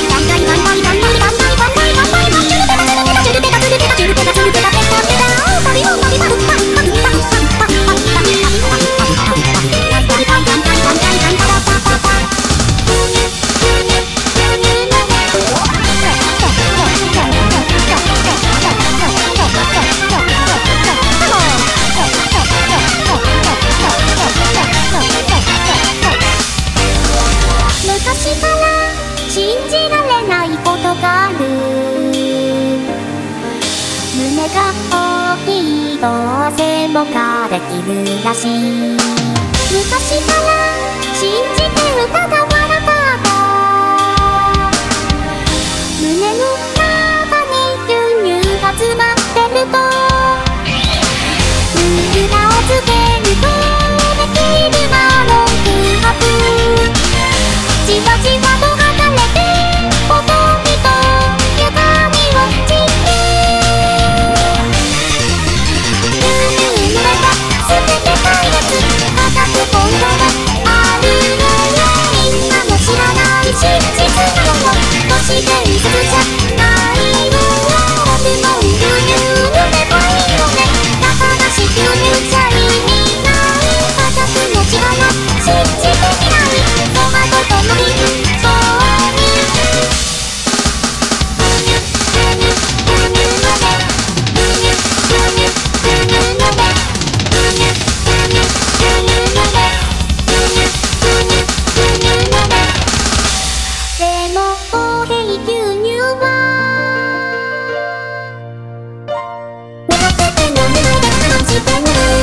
胸が大きいと汗もかできるらしい。昔から信じて疑わなかった胸の中に牛乳が詰まってると裏をつけるとできるマロンクハブじわじわと離れてぽとりと床に落ちて捨ててたやつ固く今度はあるのよ。みんなも知らない真実なのよ。都市伝説じゃないのよ。僕も牛乳飲めばいいのね。だからし牛乳じゃ意味ない固くの力信じてみないトマトとのりそうにでもコーヒー牛乳は苦手で飲むので感じてる